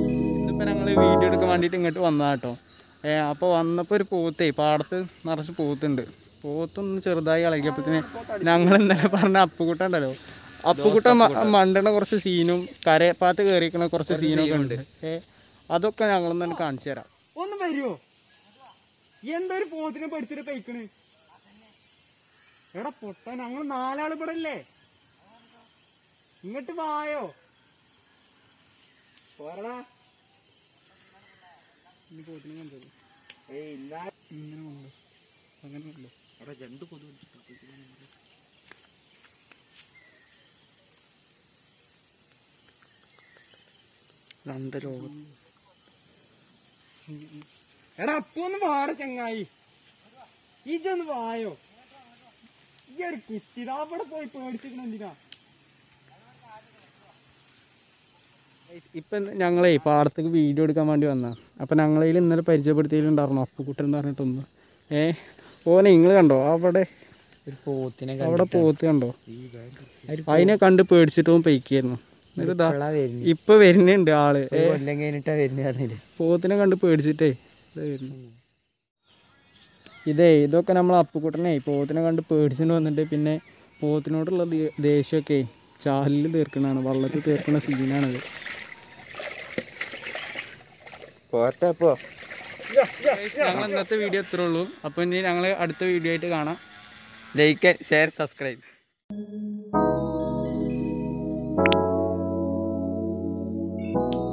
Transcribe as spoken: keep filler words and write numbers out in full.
ഇന്നിപ്പോൾ ഞങ്ങൾ വീഡിയോ എടുക്കാൻ വേണ്ടിയിട്ട് ഇങ്ങോട്ട് വന്നതാട്ടോ. ഏ അപ്പോൾ വന്നപ്പോൾ ഒരു പോത്തേ പാടത്ത് നിറച്ച് പോത്തുണ്ട്. പോത്തൊന്ന് ചെറുതായി ഇളകിയപ്പോഴത്തേന് ഞങ്ങൾ ഇന്നലെ പറഞ്ഞ അപ്പുകുട്ട ഉണ്ടല്ലോ, അപ്പുകുട്ട മണ്ടണ കുറച്ച് സീനും കരപ്പാത്ത് കയറിയിരിക്കണ കുറച്ച് സീനൊക്കെ ഉണ്ട്. ഏ അതൊക്കെ ഞങ്ങളൊന്ന് തന്നെ കാണിച്ചു തരാം. ഒന്ന് വരുമോ? എന്തൊരു പോത്തിനെ പഠിച്ചിട്ട് കഴിക്കണ് എടാ പൊട്ട, ഞങ്ങൾ നാലാൾ ഇവിടെ അല്ലേ, ഇങ്ങോട്ട് വായോ പോരടാ. ഇനി പോത്തിനെ കണ്ടത് ഇങ്ങനെ കൊണ്ടു അങ്ങനെ കൊണ്ടു അവിടെ രണ്ട് കൊതു ലോകം. എടാ അപ്പൊ ഒന്ന് വാട ചങ്ങായി, ഇജൊന്ന് വായോ. ഈ ഒരു കുട്ടി അവിടെ പോയി പേടിച്ചിരിക്കണ എന്തിനാ? ഇപ്പം ഞങ്ങളേ പാടത്തേക്ക് വീഡിയോ എടുക്കാൻ വേണ്ടി വന്നാ. അപ്പം ഞങ്ങളതിൽ ഇന്നലെ പരിചയപ്പെടുത്തിയിട്ടുണ്ടായിരുന്നു അപ്പുകുട്ടൻ എന്ന് പറഞ്ഞിട്ടൊന്ന്. ഏ ഓനെ നിങ്ങൾ കണ്ടോ അവിടെ പോത്തിനെ, അവിടെ പോത്ത് കണ്ടോ? അതിനെ കണ്ട് പേടിച്ചിട്ടും പെയ്ക്കായിരുന്നു. ഇപ്പൊ വരുന്നുണ്ട് ആള്, പോത്തിനെ കണ്ട് പേടിച്ചിട്ടേ വരുന്നു. ഇതേ ഇതൊക്കെ നമ്മൾ അപ്പുകുട്ടനെ പോത്തിനെ കണ്ട് പേടിച്ചിട്ട് വന്നിട്ട് പിന്നെ പോത്തിനോടുള്ള ദേഷ്യമൊക്കെ ചാലിൽ തീർക്കണതാണ്, വള്ളത്തിൽ തീർക്കുന്ന സീനാണത്. ഞങ്ങൾ ഇന്നത്തെ വീഡിയോ ഇത്രേ ഉള്ളൂ. അപ്പോൾ ഇനി ഞങ്ങൾ അടുത്ത വീഡിയോ ആയിട്ട് കാണാം. Like, share, subscribe.